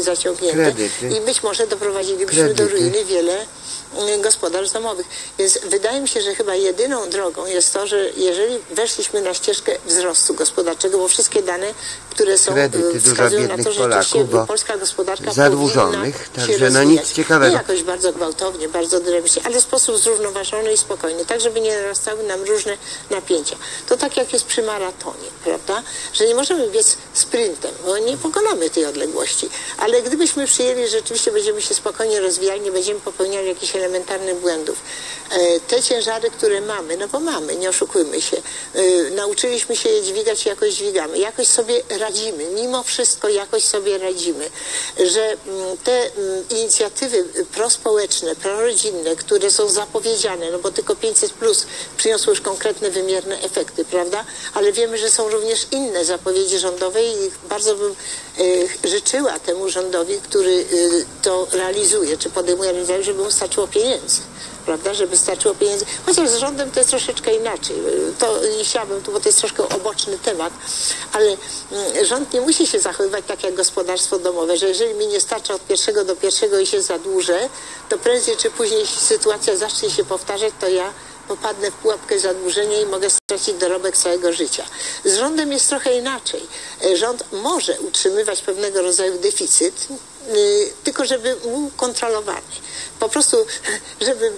zaciągnięte kredyty. I być może doprowadzilibyśmy do ruiny wiele gospodarstw domowych. Więc wydaje mi się, że chyba jedyną drogą jest to, że jeżeli weszliśmy na ścieżkę wzrostu gospodarczego, bo wszystkie dane, które są, wskazują na to, że rzeczywiście polska gospodarka zadłużonych, powinna się także nic ciekawego. Nie jakoś bardzo gwałtownie, bardzo dynamicznie, ale w sposób zrównoważony i spokojny, tak żeby nie narastały nam różne napięcia. To tak jak jest przy maratonie, prawda? Że nie możemy biec sprintem, bo nie pokonamy tej odległości. Ale gdybyśmy przyjęli, że rzeczywiście będziemy się spokojnie rozwijali, nie będziemy popełniali jakichś elementarnych błędów. Te ciężary, które mamy, no bo mamy, nie oszukujmy się, nauczyliśmy się je dźwigać i jakoś dźwigamy. Jakoś sobie radzimy, mimo wszystko jakoś sobie radzimy. Że te inicjatywy prospołeczne, prorodzinne, które są zapowiedziane, no bo tylko 500+ przyniosło już konkretne, wymierne efekty, prawda? Ale wiemy, że są również inne zapowiedzi rządowe i bardzo bym życzyła temu rządowi, który to realizuje, czy podejmuje realizację, żeby mu starczyło pieniędzy. Prawda, żeby starczyło pieniędzy. Chociaż z rządem to jest troszeczkę inaczej. To nie chciałabym tu, bo to jest troszkę oboczny temat, ale rząd nie musi się zachowywać tak jak gospodarstwo domowe, że jeżeli mi nie starcza od pierwszego do pierwszego i się zadłużę, to prędzej czy później, jeśli sytuacja zacznie się powtarzać, to ja popadnę w pułapkę zadłużenia i mogę stracić dorobek całego życia. Z rządem jest trochę inaczej. Rząd może utrzymywać pewnego rodzaju deficyt, tylko żeby był kontrolowany. Po prostu, żeby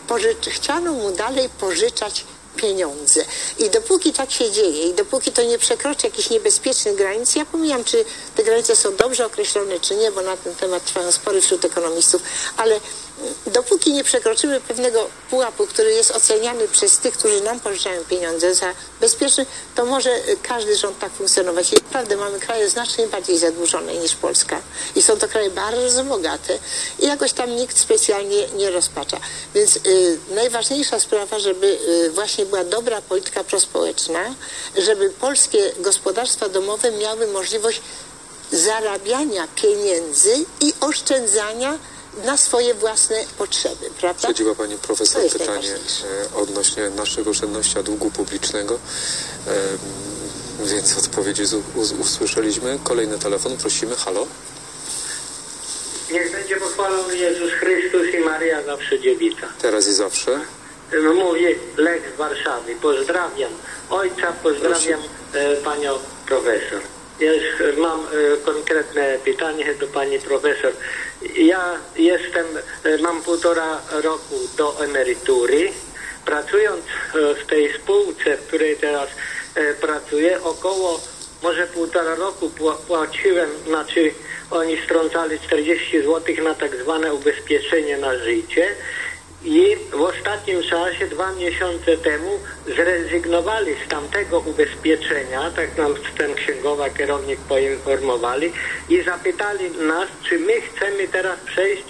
chciano mu dalej pożyczać pieniądze. I dopóki tak się dzieje i dopóki to nie przekroczy jakichś niebezpiecznych granic, ja pomijam, czy te granice są dobrze określone, czy nie, bo na ten temat trwają spory wśród ekonomistów, ale dopóki nie przekroczymy pewnego pułapu, który jest oceniany przez tych, którzy nam pożyczają pieniądze za bezpieczny, to może każdy rząd tak funkcjonować. I naprawdę mamy kraje znacznie bardziej zadłużone niż Polska. I są to kraje bardzo bogate i jakoś tam nikt specjalnie nie rozpacza. Więc najważniejsza sprawa, żeby właśnie była dobra polityka prospołeczna, żeby polskie gospodarstwa domowe miały możliwość zarabiania pieniędzy i oszczędzania na swoje własne potrzeby, prawda? Przedziła Pani Profesor pytanie odnośnie naszych oszczędności a długu publicznego, więc odpowiedzi usłyszeliśmy. Kolejny telefon, prosimy, halo. Niech będzie pochwalony Jezus Chrystus i Maria zawsze dziewica. Teraz i zawsze. Mówi Lech z Warszawy. Pozdrawiam ojca, pozdrawiam panią profesor. Mam konkretne pytanie do pani profesor. Ja mam 1,5 roku do emerytury. Pracując w tej spółce, w której teraz pracuję, około może 1,5 roku płaciłem, znaczy oni strącali 40 zł na tak zwane ubezpieczenie na życie. I w ostatnim czasie, 2 miesiące temu, zrezygnowali z tamtego ubezpieczenia, tak nam ten księgowa, kierownik poinformowali i zapytali nas, czy my chcemy teraz przejść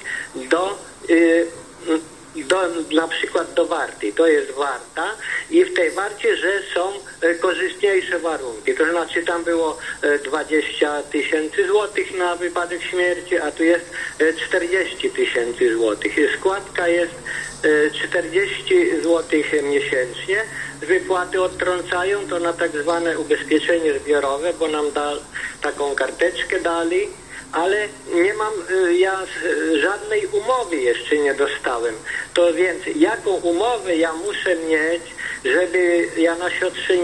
na przykład do Warty. To jest Warta i w tej Warcie, że są korzystniejsze warunki. To znaczy tam było 20 000 złotych na wypadek śmierci, a tu jest 40 000 złotych. I składka jest 40 złotych miesięcznie. Z wypłaty odtrącają to na tak zwane ubezpieczenie zbiorowe, bo nam taką karteczkę dali. Ale nie mam, ja żadnej umowy jeszcze nie dostałem. To więc jaką umowę ja muszę mieć, żeby ja na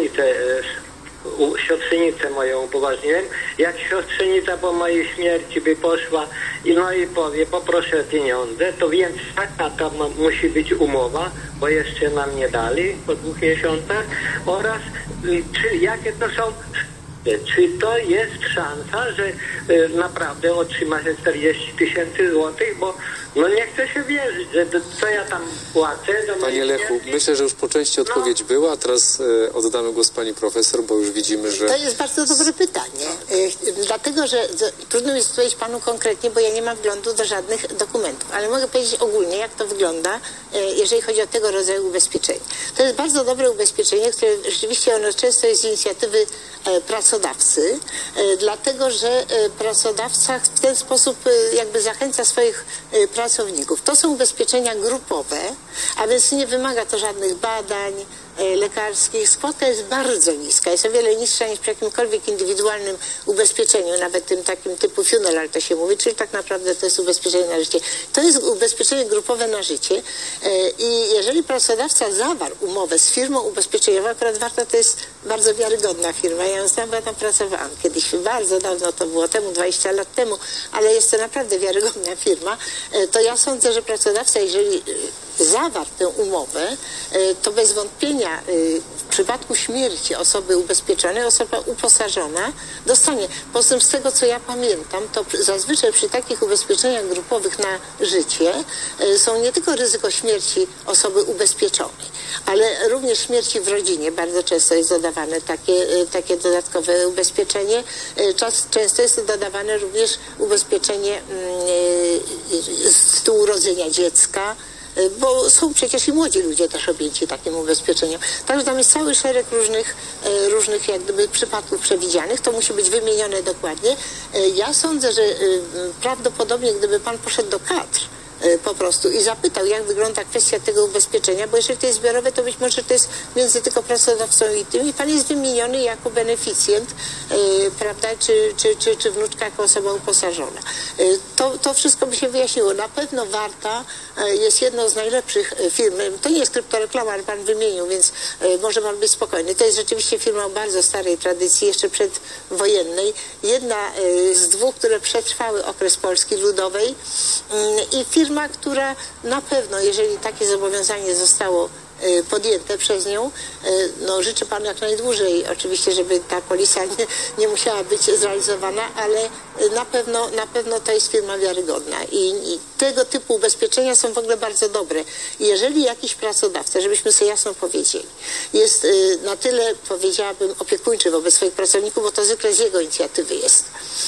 siostrzenicę moją upoważniłem, jak siostrzenica po mojej śmierci by poszła i powie, poproszę pieniądze, to więc taka tam musi być umowa, bo jeszcze nam nie dali po 2 miesiącach, oraz jakie to są. Czy to jest szansa, że naprawdę otrzyma się 40 000 złotych, bo nie chcę się wierzyć, że co ja tam płacę. Panie Lechu, myślę, że już po części odpowiedź była, a teraz oddamy głos pani profesor, bo już widzimy, że... To jest bardzo dobre pytanie, dlatego, że trudno jest odpowiedzieć panu konkretnie, bo ja nie mam wglądu do żadnych dokumentów, ale mogę powiedzieć ogólnie, jak to wygląda, jeżeli chodzi o tego rodzaju ubezpieczenie. To jest bardzo dobre ubezpieczenie, które rzeczywiście ono często jest z inicjatywy pracodawcy, dlatego, że pracodawca w ten sposób jakby zachęca swoich pracowników. To są ubezpieczenia grupowe, a więc nie wymaga to żadnych badań, lekarskich składka jest bardzo niska. Jest o wiele niższa niż przy jakimkolwiek indywidualnym ubezpieczeniu, nawet tym takim typu funeral to się mówi, czyli tak naprawdę to jest ubezpieczenie na życie. To jest ubezpieczenie grupowe na życie i jeżeli pracodawca zawarł umowę z firmą ubezpieczeniową, akurat Warta to jest bardzo wiarygodna firma. Ja ją znam, bo ja tam pracowałam kiedyś, bardzo dawno to było temu, 20 lat temu, ale jest to naprawdę wiarygodna firma, to ja sądzę, że pracodawca, jeżeli zawarł tę umowę, to bez wątpienia w przypadku śmierci osoby ubezpieczonej, osoba uposażona dostanie. Poza tym z tego, co ja pamiętam, to zazwyczaj przy takich ubezpieczeniach grupowych na życie są nie tylko ryzyko śmierci osoby ubezpieczonej, ale również śmierci w rodzinie. Bardzo często jest dodawane takie dodatkowe ubezpieczenie. Często jest dodawane również ubezpieczenie z tytułu urodzenia dziecka, bo są przecież i młodzi ludzie też objęci takim ubezpieczeniem. Także tam jest cały szereg różnych jak gdyby przypadków przewidzianych. To musi być wymienione dokładnie. Ja sądzę, że prawdopodobnie gdyby pan poszedł do kadr po prostu i zapytał, jak wygląda kwestia tego ubezpieczenia, bo jeżeli to jest zbiorowe, to być może to jest między tylko pracodawcą i tym i pan jest wymieniony jako beneficjent, prawda, czy wnuczka jako osoba uposażona. To wszystko by się wyjaśniło. Na pewno Warta jest jedną z najlepszych firm. To nie jest kryptoreklama, ale pan wymienił, więc może pan być spokojny. To jest rzeczywiście firma o bardzo starej tradycji, jeszcze przedwojennej. Jedna z dwóch, które przetrwały okres Polski Ludowej i firma, która na pewno, jeżeli takie zobowiązanie zostało podjęte przez nią, no życzę panu jak najdłużej oczywiście, żeby ta polisa nie musiała być zrealizowana, ale na pewno to jest firma wiarygodna i tego typu ubezpieczenia są w ogóle bardzo dobre. I jeżeli jakiś pracodawca, żebyśmy sobie jasno powiedzieli, jest na tyle, powiedziałabym, opiekuńczy wobec swoich pracowników, bo to zwykle z jego inicjatywy jest.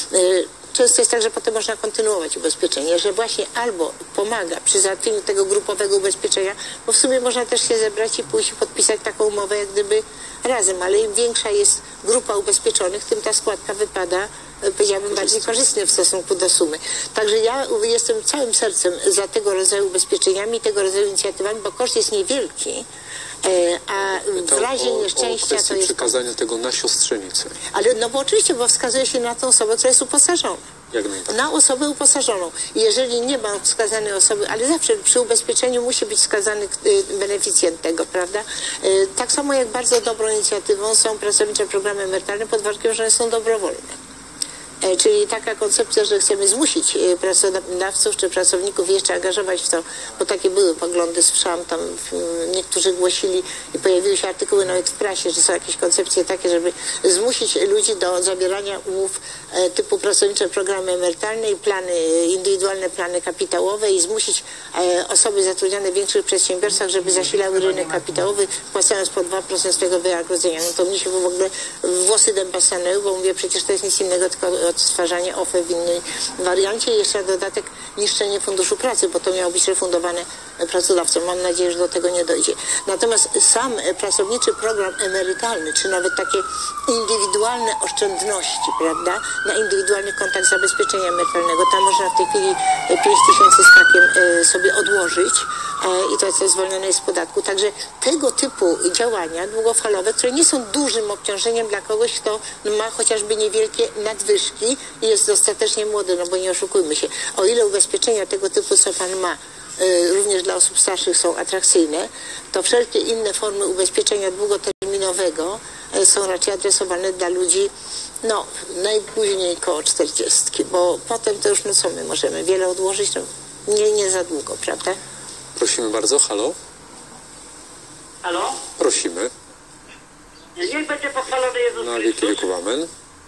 Często jest tak, że potem można kontynuować ubezpieczenie, że właśnie albo pomaga przy załatwieniu tego grupowego ubezpieczenia, bo w sumie można też się zebrać i pójść i podpisać taką umowę jak gdyby razem, ale im większa jest grupa ubezpieczonych, tym ta składka wypada, powiedziałabym, bardziej korzystnie w stosunku do sumy. Także ja jestem całym sercem za tego rodzaju ubezpieczeniami, tego rodzaju inicjatywami, bo koszt jest niewielki, a w razie nieszczęścia to jest... przekazania tego na siostrzenicę. Ale no bo oczywiście, bo wskazuje się na tą osobę, która jest uposażona. Jak najbardziej. Na osobę uposażoną. I jeżeli nie ma wskazanej osoby, ale zawsze przy ubezpieczeniu musi być wskazany beneficjent tego, prawda? Tak samo jak bardzo dobrą inicjatywą są pracownicze programy emerytalne pod warunkiem, że one są dobrowolne. Czyli taka koncepcja, że chcemy zmusić pracodawców czy pracowników jeszcze angażować w to, bo takie były poglądy, słyszałam tam, niektórzy głosili i pojawiły się artykuły nawet w prasie, że są jakieś koncepcje takie, żeby zmusić ludzi do zawierania umów typu pracownicze programy emerytalne i indywidualne plany kapitałowe i zmusić osoby zatrudnione w większych przedsiębiorstwach, żeby zasilały rynek kapitałowy, płacąc po 2% swojego wynagrodzenia. No to mnie się w ogóle włosy dęba stanęły, bo mówię, przecież to jest nic innego, tylko odtwarzanie OFE w innej wariancie i jeszcze na dodatek niszczenie funduszu pracy, bo to miało być refundowane pracodawcom. Mam nadzieję, że do tego nie dojdzie. Natomiast sam pracowniczy program emerytalny, czy nawet takie indywidualne oszczędności, prawda, na indywidualnych kontach zabezpieczenia emerytalnego, tam można w tej chwili 5 000 z hakiem sobie odłożyć i to, co zwolnione jest z podatku. Także tego typu działania długofalowe, które nie są dużym obciążeniem dla kogoś, kto ma chociażby niewielkie nadwyżki i jest dostatecznie młody, no bo nie oszukujmy się. O ile ubezpieczenia tego typu, co pan ma, również dla osób starszych są atrakcyjne, to wszelkie inne formy ubezpieczenia długoterminowego są raczej adresowane dla ludzi, no, najpóźniej koło 40, bo potem to już, no co my możemy, wiele odłożyć, no, nie za długo, prawda? Prosimy bardzo, halo? Halo? Prosimy. Niech będzie pochwalony Jezus Na wieki Chrystus. wieków, amen.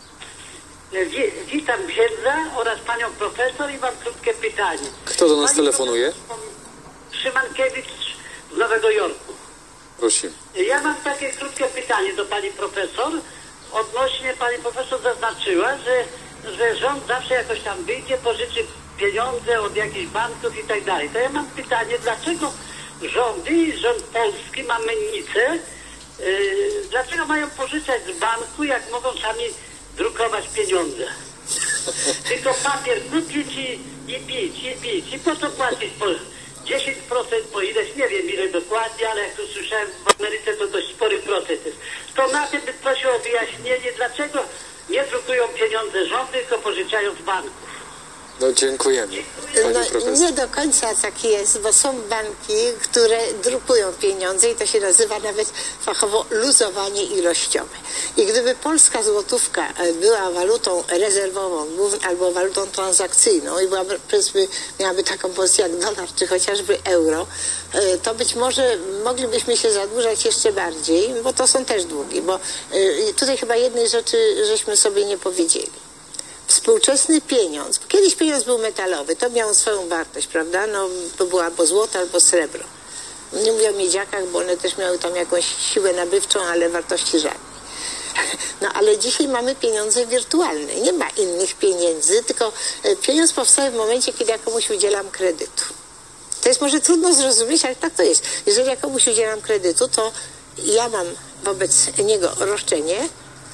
Witam księdza oraz panią profesor i mam krótkie pytanie. Kto do nas Pani telefonuje? Szymankiewicz z Nowego Jorku. Prosimy. Ja mam takie krótkie pytanie do pani profesor. Odnośnie pani profesor zaznaczyła, że rząd zawsze jakoś tam wyjdzie, pożyczy pieniądze od jakichś banków i tak dalej. To ja mam pytanie, dlaczego rząd polski ma mennicę, dlaczego mają pożyczać z banku, jak mogą sami drukować pieniądze? Tylko papier kupić i pić. I po co płacić 10%, po ileś, nie wiem ile dokładnie, ale jak to słyszałem w Ameryce, to dość spory procent jest. To na tym bym prosił o wyjaśnienie, dlaczego nie drukują pieniądze rządy, tylko pożyczają z banków. No dziękujemy, pani profesor. Nie do końca tak jest, bo są banki, które drukują pieniądze i to się nazywa nawet fachowo luzowanie ilościowe. I gdyby polska złotówka była walutą rezerwową albo walutą transakcyjną i była, powiedzmy, miałaby taką pozycję jak dolar czy chociażby euro, to być może moglibyśmy się zadłużać jeszcze bardziej, bo to są też długi, bo tutaj chyba jednej rzeczy żeśmy sobie nie powiedzieli. Współczesny pieniądz, bo kiedyś pieniądz był metalowy, to miał swoją wartość, prawda? No, to było albo złoto, albo srebro. Nie mówię o miedziakach, bo one też miały tam jakąś siłę nabywczą, ale wartości żadnej. No ale dzisiaj mamy pieniądze wirtualne. Nie ma innych pieniędzy, tylko pieniądz powstaje w momencie, kiedy ja komuś udzielam kredytu. To jest może trudno zrozumieć, ale tak to jest. Jeżeli ja komuś udzielam kredytu, to ja mam wobec niego roszczenie,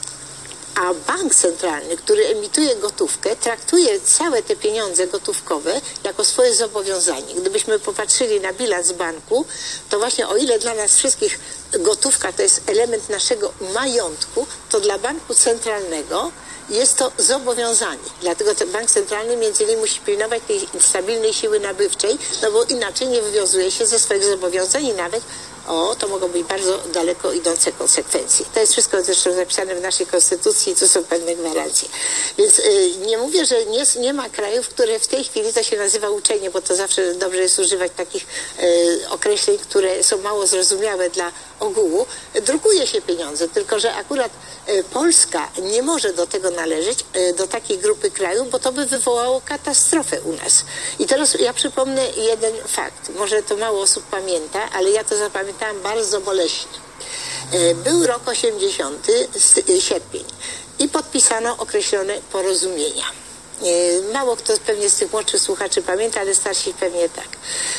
a bank centralny, który emituje gotówkę, traktuje całe te pieniądze gotówkowe jako swoje zobowiązanie. Gdybyśmy popatrzyli na bilans banku, to właśnie o ile dla nas wszystkich gotówka to jest element naszego majątku, to dla banku centralnego jest to zobowiązanie. Dlatego ten bank centralny między innymi musi pilnować tej stabilnej siły nabywczej, no bo inaczej nie wywiązuje się ze swoich zobowiązań i nawet to mogą być bardzo daleko idące konsekwencje. To jest wszystko zresztą zapisane w naszej konstytucji i tu są pewne gwarancje. Więc nie mówię, że nie ma krajów, które w tej chwili to się nazywa uczenie, bo to zawsze dobrze jest używać takich określeń, które są mało zrozumiałe dla ogółu. Drukuje się pieniądze, tylko że akurat Polska nie może do tego należeć, do takiej grupy krajów, bo to by wywołało katastrofę u nas. I teraz ja przypomnę jeden fakt. Może to mało osób pamięta, ale ja to zapamiętałam bardzo boleśnie. Był rok 80, sierpień i podpisano określone porozumienia. Mało kto pewnie z tych młodszych słuchaczy pamięta, ale starsi pewnie tak.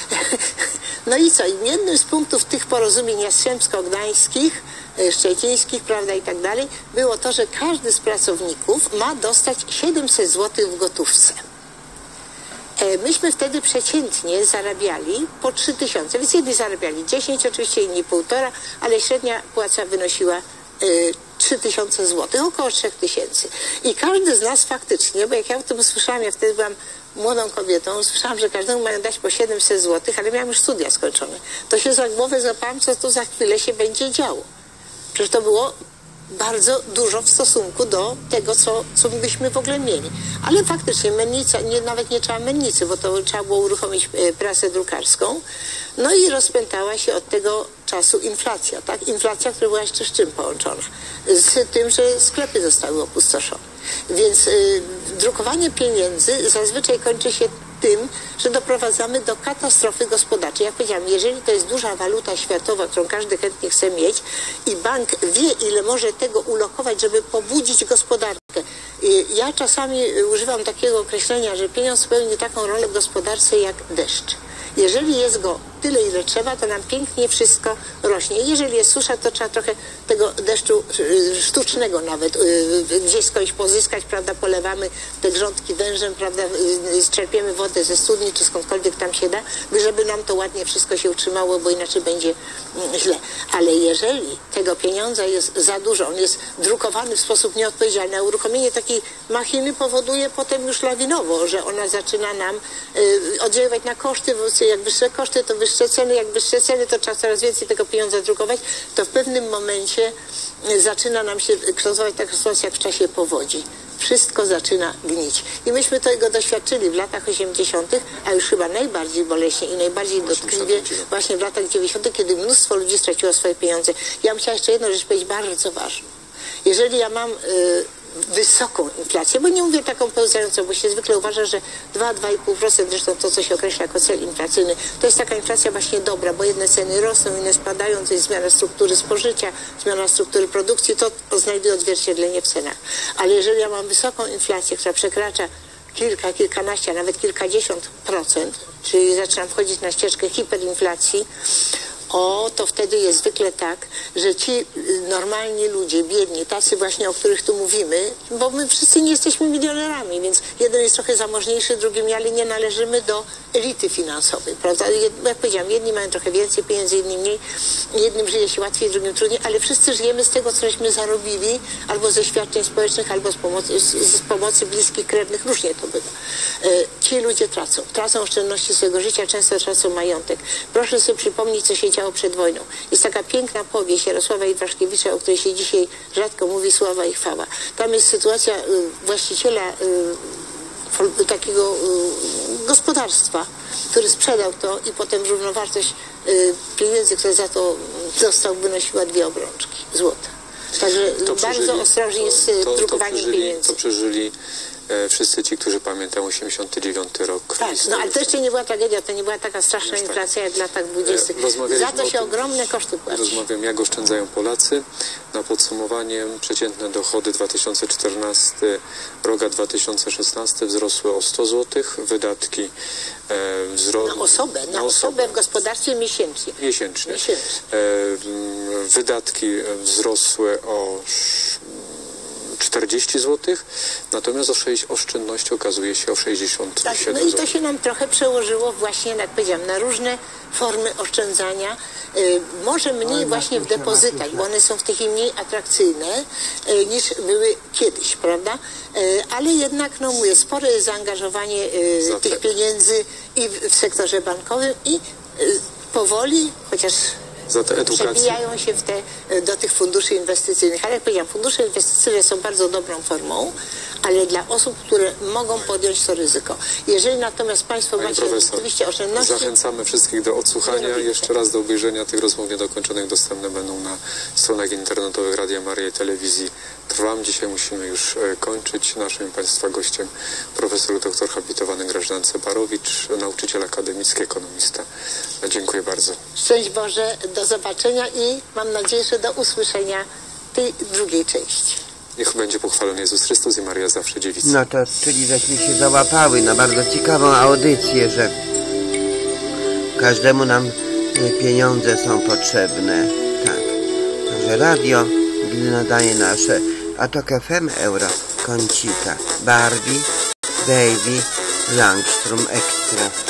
No i co? I jednym z punktów tych porozumień jastrzębsko-gdańskich, szczecińskich, prawda, i tak dalej, było to, że każdy z pracowników ma dostać 700 zł w gotówce. Myśmy wtedy przeciętnie zarabiali po 3000, więc jedni zarabiali 10, oczywiście inni 1,5, ale średnia płaca wynosiła 3000 zł, około 3000. I każdy z nas faktycznie, bo jak ja o tym usłyszałam, ja wtedy byłam młodą kobietą, usłyszałam, że każdemu mają dać po 700 zł, ale miałam już studia skończone. To się za głowę złapałam, co tu za chwilę się będzie działo. Przecież to było bardzo dużo w stosunku do tego, co byśmy w ogóle mieli. Ale faktycznie mennica, nawet nie trzeba mennicy, bo to trzeba było uruchomić prasę drukarską. No i rozpętała się od tego czasu inflacja, tak? Inflacja, która była jeszcze z czym połączona? Z tym, że sklepy zostały opustoszone. Więc drukowanie pieniędzy zazwyczaj kończy się tym, że doprowadzamy do katastrofy gospodarczej. Jak powiedziałam, jeżeli to jest duża waluta światowa, którą każdy chętnie chce mieć i bank wie, ile może tego ulokować, żeby pobudzić gospodarkę. Ja czasami używam takiego określenia, że pieniądz pełni taką rolę w gospodarce jak deszcz. Jeżeli jest go tyle, ile trzeba, to nam pięknie wszystko rośnie. Jeżeli jest susza, to trzeba trochę tego deszczu sztucznego nawet gdzieś skądś pozyskać, prawda, polewamy te grządki wężem, prawda, czerpiemy wodę ze studni, czy skądkolwiek tam się da, żeby nam to ładnie wszystko się utrzymało, bo inaczej będzie źle. Ale jeżeli tego pieniądza jest za dużo, on jest drukowany w sposób nieodpowiedzialny, a uruchomienie takiej machiny powoduje potem już lawinowo, że ona zaczyna nam oddziaływać na koszty, jak wyższe koszty, to wyższe ceny, jak wyższe ceny, to trzeba coraz więcej tego pieniądza drukować, to w pewnym momencie zaczyna nam się kształtować taka sytuacja jak w czasie powodzi. Wszystko zaczyna gnić. I myśmy tego doświadczyli w latach 80., a już chyba najbardziej boleśnie i najbardziej dotkliwie właśnie w latach 90., kiedy mnóstwo ludzi straciło swoje pieniądze. Ja bym chciała jeszcze jedną rzecz powiedzieć bardzo ważną. Jeżeli ja mam wysoką inflację, bo nie mówię taką pełzającą, bo się zwykle uważa, że 2-2,5%, zresztą to, co się określa jako cel inflacyjny, to jest taka inflacja właśnie dobra, bo jedne ceny rosną, inne spadają, to jest zmiana struktury spożycia, zmiana struktury produkcji, to znajduje odzwierciedlenie w cenach. Ale jeżeli ja mam wysoką inflację, która przekracza kilkanaście, a nawet kilkadziesiąt procent, czyli zaczynam wchodzić na ścieżkę hiperinflacji, to wtedy jest zwykle tak, że ci normalni ludzie, biedni, tacy właśnie, o których tu mówimy, bo my wszyscy nie jesteśmy milionerami, więc jeden jest trochę zamożniejszy, drugi, ale nie należymy do elity finansowej, prawda? Jak powiedziałam, jedni mają trochę więcej pieniędzy, inni mniej, jednym żyje się łatwiej, drugim trudniej, ale wszyscy żyjemy z tego, cośmy zarobili, albo ze świadczeń społecznych, albo z pomocy bliskich, krewnych, różnie to bywa. Ci ludzie tracą oszczędności swojego życia, często tracą majątek. Proszę sobie przypomnieć, co się działo przed wojną. Jest taka piękna powieść Jarosława Iwaszkiewicza, o której się dzisiaj rzadko mówi, Sława i chwała. Tam jest sytuacja właściciela takiego gospodarstwa, który sprzedał to i potem równowartość pieniędzy, które za to dostał, wynosiła 2 obrączki złota. Także bardzo ostrożnie z drukowaniem pieniędzy. To przeżyli wszyscy ci, którzy pamiętają 89 rok. Tak, no ale to jeszcze nie była tragedia, to nie była taka straszna inflacja jak w latach 20. Za to się ogromne koszty płaci. Rozmawiam, jak oszczędzają Polacy. Na podsumowanie przeciętne dochody 2014, rok 2016 wzrosły o 100 zł, wydatki na osobę w gospodarstwie miesięcznie. Wydatki wzrosły o 40 zł, natomiast oszczędność okazuje się o 67 tak, zł. No i to się nam trochę przełożyło właśnie, jak powiedziałam, na różne formy oszczędzania. Może mniej właśnie w depozytach, bo one są w tej chwili mniej atrakcyjne niż były kiedyś, prawda? Ale jednak, no mówię, spore jest zaangażowanie tych pieniędzy i w sektorze bankowym i powoli, chociaż przebijają się do tych funduszy inwestycyjnych. Ale jak powiedziałam, fundusze inwestycyjne są bardzo dobrą formą, ale dla osób, które mogą podjąć to ryzyko. Jeżeli natomiast Państwo macie rzeczywiście oszczędności... Zachęcamy wszystkich do odsłuchania. Jeszcze raz do obejrzenia tych rozmów niedokończonych. Dostępne będą na stronach internetowych Radia Maryja i Telewizji Trwam. Dzisiaj musimy już kończyć. Naszym Państwa gościem profesor dr habilitowany Grażyna Cebarowicz, nauczyciel akademicki, ekonomista. Dziękuję bardzo. Szczęść Boże, do zobaczenia i mam nadzieję, że do usłyszenia tej drugiej części. Niech będzie pochwalony Jezus Chrystus i Maria zawsze dziewica. No to, czyli żeśmy się załapały na bardzo ciekawą audycję, że każdemu nam pieniądze są potrzebne. Tak. Także radio, gdy nadaje nasze Atok FM, Euro, Koncita, Barbie, Baby, Langstrom Extra.